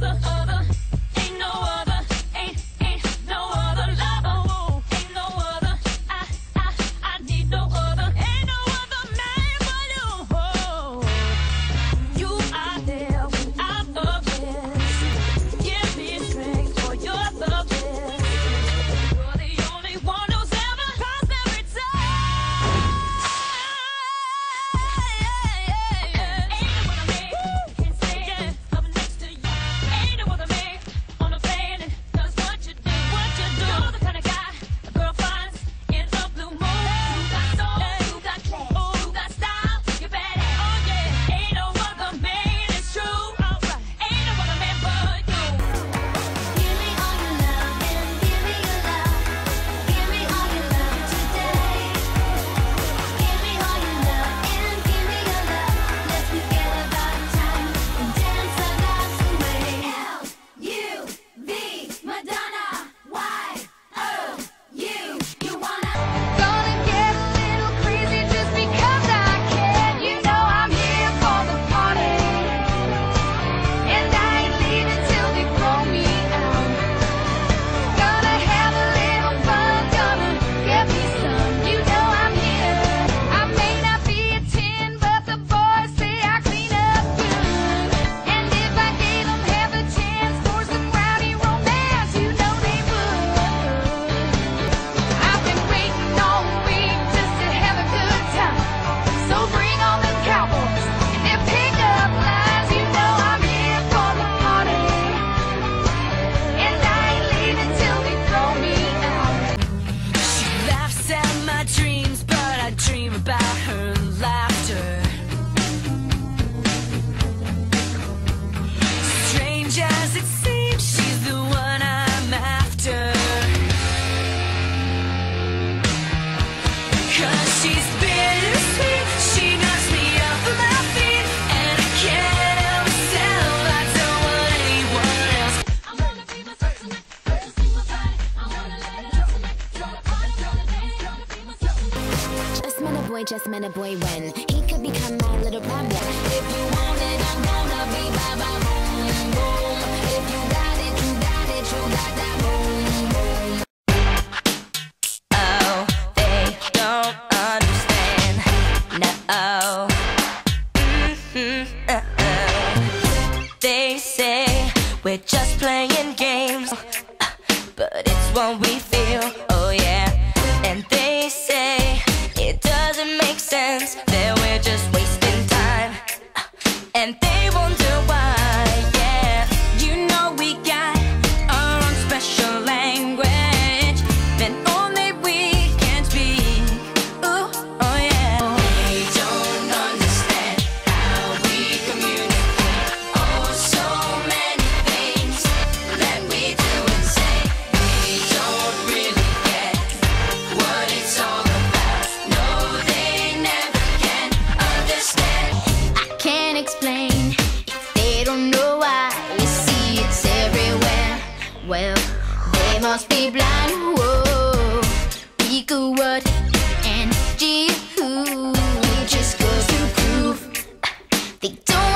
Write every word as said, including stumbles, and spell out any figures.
Just met a boy when he could become my little problem. If you want it, I'm gonna be ba ba boom boom. If you got it, you got it, you got that boom boom. Oh, they don't understand. No. Mm-hmm. Uh-oh. They say we're just playing games, but it's what we feel. Oh yeah, and they say it doesn't make sense that we're just wasting time, and they wonder why. Yeah, you know we got our own special language that only we can speak. Ooh, oh yeah. They don't understand how we communicate. Oh, so many things that we do and say. They don't really get what it's all about. Explain if they don't know why. You see it's everywhere. Well, they must be blind. Whoa, we could what and G who just goes to prove they don't